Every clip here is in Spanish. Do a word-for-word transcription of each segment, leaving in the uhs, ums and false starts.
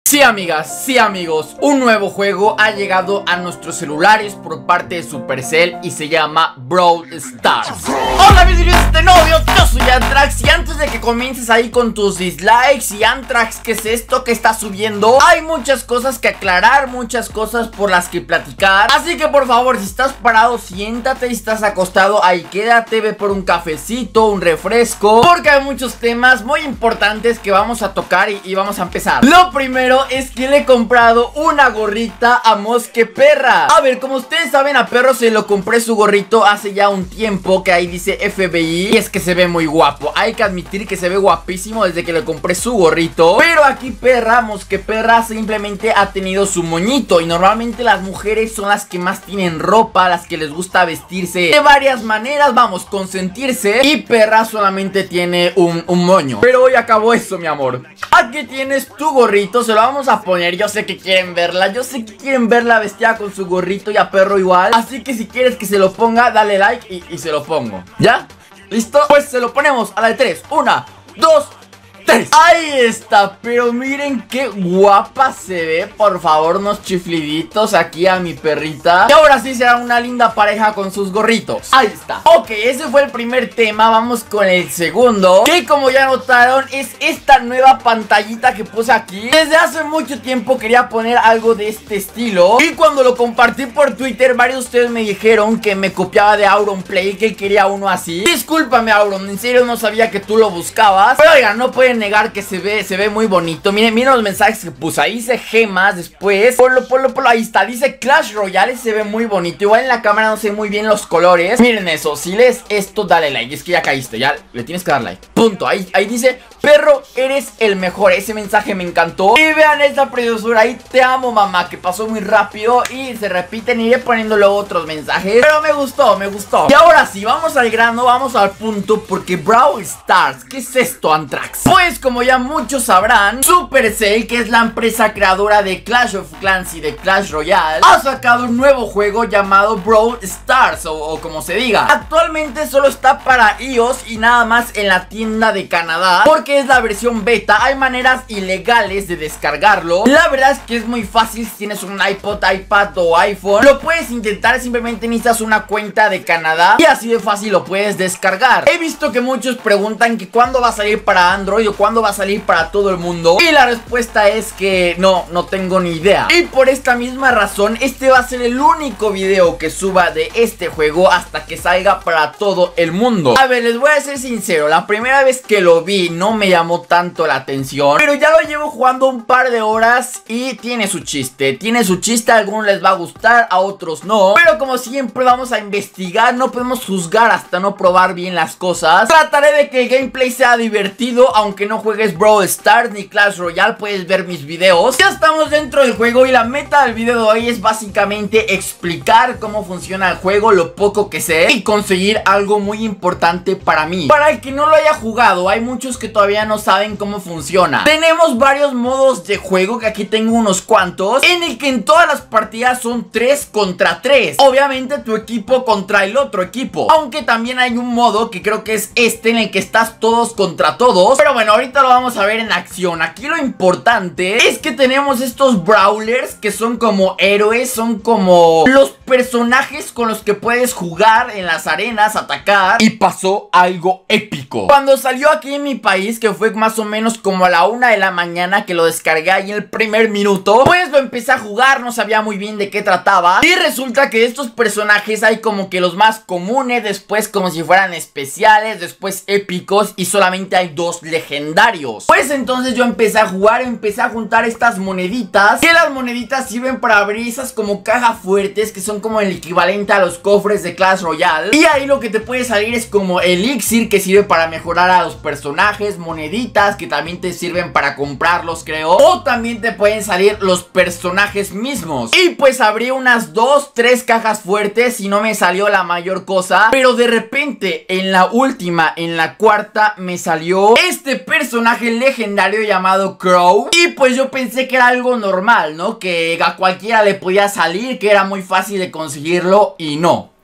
Sí, amigas, sí, amigos, un nuevo juego ha llegado a nuestros celulares por parte de Supercell y se llama Brawl Stars. Hola, mis queridos de novio, yo soy Antrax y antes de que comiences ahí con tus dislikes y Antrax, ¿qué es esto que está subiendo? Hay muchas cosas que aclarar, muchas cosas por las que platicar, así que por favor, si estás parado, siéntate, si estás acostado, ahí quédate, ve por un cafecito, un refresco, porque hay muchos temas muy importantes que vamos a tocar y, y vamos a empezar. Lo primero es que le he comprado una gorrita a Mosqueperra. A ver, como ustedes saben, a Perro se lo compré su gorrito hace ya un tiempo, que ahí dice F B I, y es que se ve muy guapo. Hay que admitir que se ve guapísimo desde que le compré su gorrito. Pero aquí Perra, Mosqueperra, simplemente ha tenido su moñito. Y normalmente las mujeres son las que más tienen ropa, las que les gusta vestirse de varias maneras, vamos, consentirse. Y Perra solamente tiene un, un moño. Pero hoy acabó eso, mi amor. Aquí tienes tu gorrito, se lo vamos a poner. Yo sé que quieren verla, yo sé que quieren verla vestida con su gorrito y a Perro igual. Así que si quieres que se lo ponga, dale like y, y se lo pongo. ¿Ya? ¿Listo? Pues se lo ponemos a la de tres. Una, dos, tres. Ahí está, pero miren qué guapa se ve. Por favor, unos chifliditos aquí a mi perrita. Y ahora sí será una linda pareja con sus gorritos. Ahí está. Ok, ese fue el primer tema. Vamos con el segundo, que como ya notaron es esta nueva pantallita que puse aquí. Desde hace mucho tiempo quería poner algo de este estilo, y cuando lo compartí por Twitter, varios de ustedes me dijeron que me copiaba de Auronplay, que quería uno así. Discúlpame, Auron, en serio no sabía que tú lo buscabas. Pero oigan, no pueden negar que se ve, se ve muy bonito. Miren, miren los mensajes que puse. Ahí dice gemas, después Polo, polo, polo, ahí está, dice Clash Royale. Se ve muy bonito, igual en la cámara no sé muy bien los colores. Miren eso, si lees esto, dale like. Es que ya caíste, ya le tienes que dar like. Punto, ahí, ahí dice Perro, eres el mejor. Ese mensaje me encantó. Y vean esta preciosura, ahí te amo, mamá, que pasó muy rápido y se repiten. Iré poniendo luego otros mensajes, pero me gustó, me gustó. Y ahora sí, vamos al grano, vamos al punto, porque Brawl Stars, ¿qué es esto, Antrax? Pues como ya muchos sabrán, Supercell, que es la empresa creadora de Clash of Clans y de Clash Royale, ha sacado un nuevo juego llamado Brawl Stars, o, o como se diga. Actualmente solo está para iOS y nada más en la tienda de Canadá, porque es la versión beta. Hay maneras ilegales de descargarlo. La verdad es que es muy fácil. Si tienes un iPod, iPad o iPhone, lo puedes intentar. Simplemente necesitas una cuenta de Canadá y así de fácil lo puedes descargar. He visto que muchos preguntan que cuándo va a salir para Android o cuándo va a salir para todo el mundo, y la respuesta es que no, no tengo ni idea. Y por esta misma razón, este va a ser el único video que suba de este juego hasta que salga para todo el mundo. A ver, les voy a ser sincero, la primera vez que lo vi no me llamó tanto la atención, pero ya lo llevo jugando un par de horas y tiene su chiste, tiene su chiste. A algunos les va a gustar, a otros no, pero como siempre vamos a investigar, no podemos juzgar hasta no probar bien las cosas. Trataré de que el gameplay sea divertido, aunque no juegues Brawl Stars ni Clash Royale, puedes ver mis videos. Ya estamos dentro del juego y la meta del video de hoy es básicamente explicar cómo funciona el juego, lo poco que sé, y conseguir algo muy importante para mí. Para el que no lo haya jugado, hay muchos que todavía no saben cómo funciona. Tenemos varios modos de juego, que aquí tengo unos cuantos, en el que en todas las partidas son tres contra tres. Obviamente tu equipo contra el otro equipo, aunque también hay un modo que creo que es este, en el que estás todos contra todos. Pero bueno, ahorita lo vamos a ver en acción. Aquí lo importante es que tenemos estos brawlers que son como héroes, son como los personajes con los que puedes jugar en las arenas, atacar. Y pasó algo épico. Cuando salió aquí en mi país, que fue más o menos como a la una de la mañana, que lo descargué ahí en el primer minuto, pues lo empecé a jugar, no sabía muy bien de qué trataba. Y resulta que de estos personajes hay como que los más comunes, después como si fueran especiales, después épicos, y solamente hay dos legendarios. Pues entonces yo empecé a jugar, empecé a juntar estas moneditas, que las moneditas sirven para abrir esas como cajas fuertes, que son como el equivalente a los cofres de Clash Royale. Y ahí lo que te puede salir es como elixir, que sirve para mejorar a los personajes, moneditas que también te sirven para comprarlos, creo, o también te pueden salir los personajes mismos. Y pues abrí unas dos, tres cajas fuertes y no me salió la mayor cosa, pero de repente en la última, en la cuarta, me salió este personaje legendario llamado Crow. Y pues yo pensé que era algo normal, ¿no? Que a cualquiera le podía salir, que era muy fácil de conseguirlo, y no.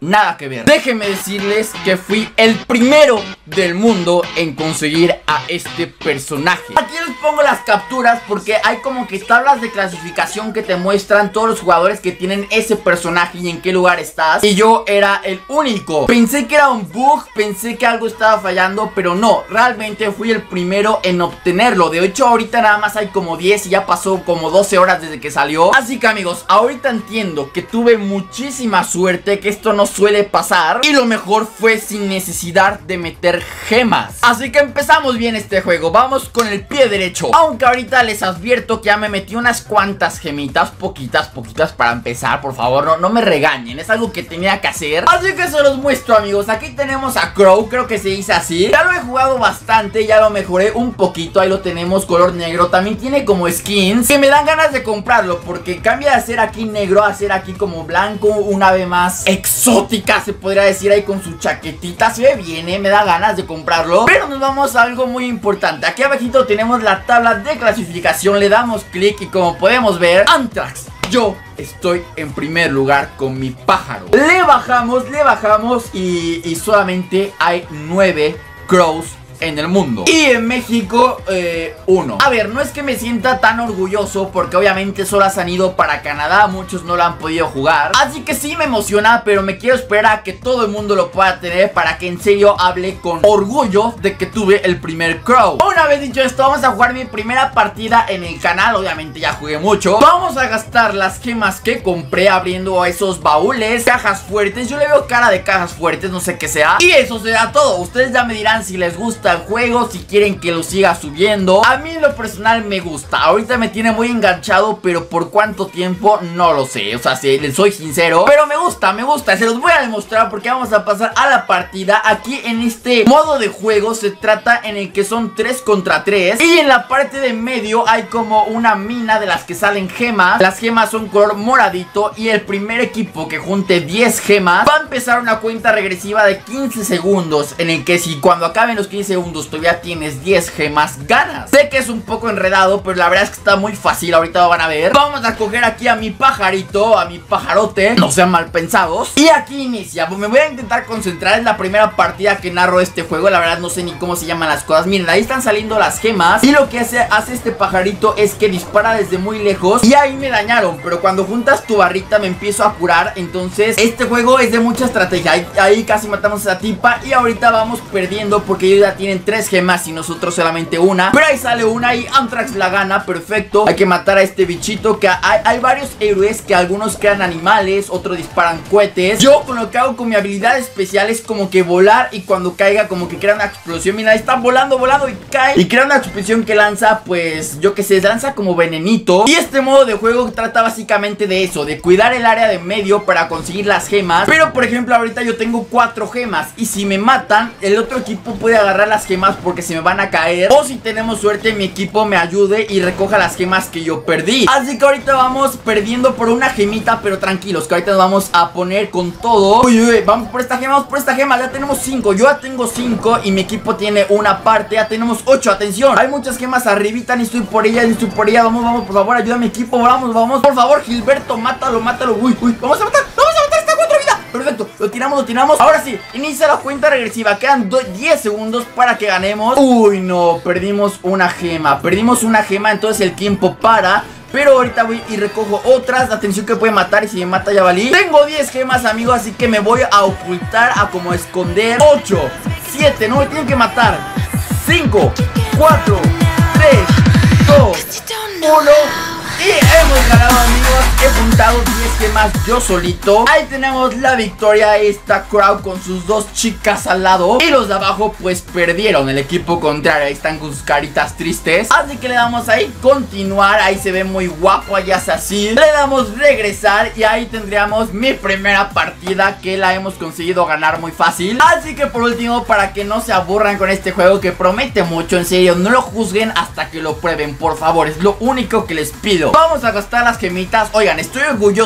nada que ver. Déjenme decirles que fui el primero del mundo en conseguir a este personaje. Aquí les pongo las capturas porque hay como que tablas de clasificación que te muestran todos los jugadores que tienen ese personaje y en qué lugar estás. Y yo era el único. Pensé que era un bug, pensé que algo estaba fallando, pero no, realmente fui el primero en obtenerlo. De hecho, ahorita nada más hay como diez y ya pasó como doce horas desde que salió. Así que amigos, ahorita entiendo que tuve muchísima suerte, que esto no suele pasar, y lo mejor fue sin necesidad de meter gemas. Así que empezamos bien este juego. Vamos con el pie derecho. Aunque ahorita les advierto que ya me metí unas cuantas gemitas, poquitas, poquitas para empezar. Por favor, no, no me regañen, es algo que tenía que hacer. Así que se los muestro, amigos. Aquí tenemos a Crow, creo que se dice así. Ya lo he jugado bastante, ya lo mejoré un poquito. Ahí lo tenemos, color negro. También tiene como skins que me dan ganas de comprarlo, porque cambia de ser aquí negro a ser aquí como blanco, un ave más exótica, se podría decir, ahí con su chaquetita. Se ve bien, ¿eh? Me da ganas de comprarlo. Pero nos vamos a algo muy importante. Aquí abajito tenemos la tabla de clasificación. Le damos clic y como podemos ver, Antrax, yo estoy en primer lugar con mi pájaro. Le bajamos, le bajamos y, y solamente hay nueve Crows en el mundo. Y en México, eh, uno. A ver, no es que me sienta tan orgulloso, porque obviamente solo han ido para Canadá, muchos no lo han podido jugar. Así que sí me emociona, pero me quiero esperar a que todo el mundo lo pueda tener, para que en serio hable con orgullo de que tuve el primer Crow. Una vez dicho esto, vamos a jugar mi primera partida en el canal. Obviamente ya jugué mucho. Vamos a gastar las gemas que compré abriendo esos baúles, cajas fuertes. Yo le veo cara de cajas fuertes, no sé qué sea. Y eso será todo. Ustedes ya me dirán si les gusta el juego, si quieren que lo siga subiendo. A mí en lo personal me gusta. Ahorita me tiene muy enganchado, pero por cuánto tiempo no lo sé. O sea, si les soy sincero, pero me gusta, me gusta. Se los voy a demostrar porque vamos a pasar a la partida. Aquí en este modo de juego se trata en el que son tres contra tres. Y en la parte de medio hay como una mina de las que salen gemas. Las gemas son color moradito. Y el primer equipo que junte diez gemas va a empezar una cuenta regresiva de quince segundos, en el que si cuando acaben los quince segundos todavía tienes diez gemas, ganas. Sé que es un poco enredado, pero la verdad es que está muy fácil. Ahorita lo van a ver. Vamos a coger aquí a mi pajarito, a mi pajarote, no sean mal pensados. Y aquí inicia. Pues me voy a intentar concentrar. Es la primera partida que narro este juego. La verdad no sé ni cómo se llaman las cosas. Miren, ahí están saliendo las gemas. Y lo que hace, hace este pajarito es que dispara desde muy lejos. Y ahí me dañaron, pero cuando juntas tu barrita me empiezo a curar. Entonces este juego es de mucha estrategia. Ahí, ahí casi matamos a esa tipa. Y ahorita vamos perdiendo porque ellos ya tienen tres gemas y nosotros solamente una. Pero ahí sale una y Antrax la gana, perfecto. Hay que matar a este bichito, que hay, hay varios héroes que algunos crean animales, otros disparan cohetes. Yo con lo que hago con mi habilidad especial es como que volar, y cuando caiga como que crea una explosión. Mira, ahí está volando, volando y cae y crea una explosión que lanza, pues yo que sé, lanza como venenito. Y este modo de juego trata básicamente de eso, de cuidar el área de medio para conseguir las gemas. Pero por ejemplo ahorita yo tengo cuatro gemas, y si me matan el otro equipo puede agarrar las gemas porque se me van a caer, o si tenemos suerte mi equipo me ayude y recoja las gemas que yo perdí. Así que ahorita vamos perdiendo por una gemita, pero tranquilos, que ahorita nos vamos a poner con todo. Uy, uy, vamos por esta gema, vamos por esta gema. Ya tenemos cinco, yo ya tengo cinco y mi equipo tiene una parte. Ya tenemos ocho, atención, hay muchas gemas arribita, ni estoy por ella, ni estoy por ella. Vamos, vamos, por favor, ayuda a mi equipo, vamos, vamos. Por favor, Gilberto, mátalo, mátalo. Uy, uy, vamos a matar, vamos a matar esta cuatro vida. Perfecto, lo tiramos, lo tiramos. Ahora sí, inicia la cuenta regresiva. Quedan diez segundos para que ganemos. Uy, no, perdimos una gema. Perdimos una gema, entonces el tiempo para. Pero ahorita voy y recojo otras. Atención que puede matar, y si me mata ya valí. Tengo diez gemas, amigos, así que me voy a ocultar, a como esconder. Ocho, siete, no me tienen que matar. Cinco, cuatro, tres, dos, uno. Y hemos ganado, amigos. He juntado diez gemas yo solito. Ahí tenemos la victoria. Esta Crow con sus dos chicas al lado. Y los de abajo pues perdieron, el equipo contrario. Ahí están con sus caritas tristes. Así que le damos ahí continuar. Ahí se ve muy guapo, allá es así. Le damos regresar y ahí tendríamos mi primera partida, que la hemos conseguido ganar muy fácil. Así que por último, para que no se aburran con este juego, que promete mucho, en serio, no lo juzguen hasta que lo prueben, por favor. Es lo único que les pido. Vamos a gastar las gemitas. Oigan, estoy orgulloso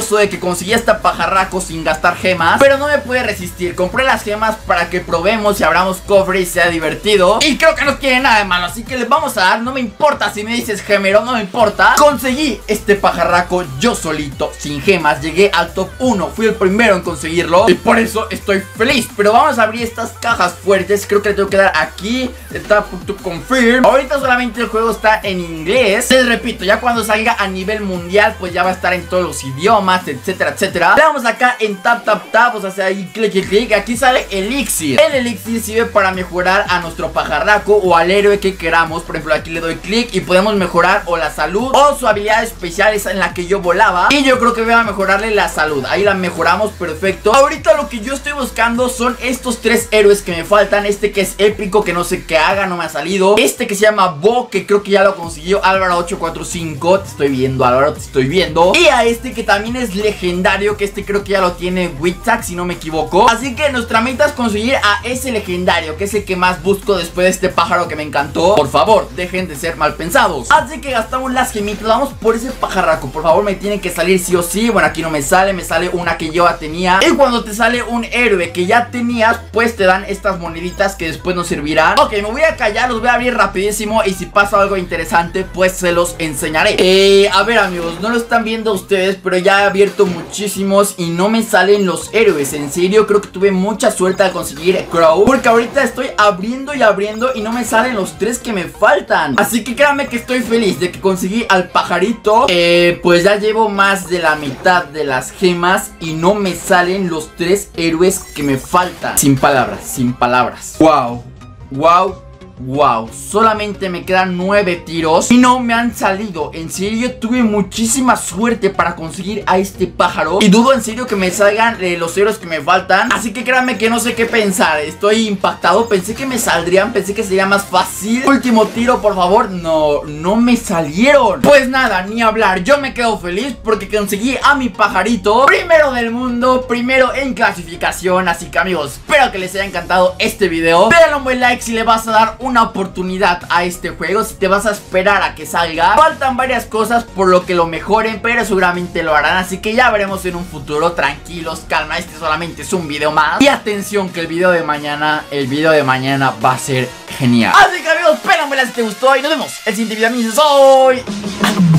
orgulloso de que conseguí este pajarraco sin gastar gemas, pero no me pude resistir. Compré las gemas para que probemos y abramos cofre y sea divertido, y creo que no tiene nada de malo, así que les vamos a dar. No me importa si me dices gemero, no me importa. Conseguí este pajarraco yo solito, sin gemas. Llegué al top uno, fui el primero en conseguirlo y por eso estoy feliz. Pero vamos a abrir estas cajas fuertes. Creo que le tengo que dar aquí. Está to confirm. Ahorita solamente el juego está en inglés. Les repito, ya cuando salga a nivel mundial, pues ya va a estar en todos los idiomas, etcétera, etcétera. Le damos acá en tap, tap, tap. O sea, hace ahí clic, clic, clic. Aquí sale elixir. El elixir sirve para mejorar a nuestro pajarraco o al héroe que queramos. Por ejemplo, aquí le doy clic y podemos mejorar o la salud o su habilidad especial, esa en la que yo volaba. Y yo creo que voy a mejorarle la salud. Ahí la mejoramos, perfecto. Ahorita lo que yo estoy buscando son estos tres héroes que me faltan. Este que es épico, que no sé qué haga, no me ha salido. Este que se llama Bo, que creo que ya lo consiguió Álvaro ocho cuatro cinco. Te estoy viendo, Álvaro, te estoy viendo. Y a este que también es legendario, que este creo que ya lo tiene Witsack, si no me equivoco. Así que nuestra meta es conseguir a ese legendario, que es el que más busco después de este pájaro que me encantó. Por favor, dejen de ser mal pensados. Así que gastamos las gemitas, vamos por ese pajarraco. Por favor, me tiene que salir sí o sí. Bueno, aquí no me sale, me sale una que yo ya tenía. Y cuando te sale un héroe que ya tenías, pues te dan estas moneditas que después nos servirán. Ok, me voy a callar, los voy a abrir rapidísimo. Y si pasa algo interesante, pues se los enseñaré. Eh, a ver, amigos, no lo están viendo ustedes, pero ya he abierto muchísimos y no me salen los héroes. En serio, creo que tuve mucha suerte al conseguir Crow, porque ahorita estoy abriendo y abriendo y no me salen los tres que me faltan. Así que créanme que estoy feliz de que conseguí al pajarito. Eh, pues ya llevo más de la mitad de las gemas y no me salen los tres héroes que me faltan. Sin palabras, sin palabras. Wow, wow. Wow, solamente me quedan nueve tiros y no me han salido. En serio, tuve muchísima suerte para conseguir a este pájaro y dudo en serio que me salgan eh, los héroes que me faltan. Así que créanme que no sé qué pensar. Estoy impactado, pensé que me saldrían, pensé que sería más fácil. Último tiro, por favor. No, no me salieron. Pues nada, ni hablar, yo me quedo feliz porque conseguí a mi pajarito primero del mundo, primero en clasificación. Así que amigos, espero que les haya encantado este video. Denle un buen like si le vas a dar un una oportunidad a este juego, si te vas a esperar a que salga. Faltan varias cosas por lo que lo mejoren, pero seguramente lo harán, así que ya veremos en un futuro. Tranquilos, calma, este solamente es un video más. Y atención que el video de mañana, el video de mañana va a ser genial. Así que amigos, espérenme si te gustó y nos vemos el siguiente video. Soy...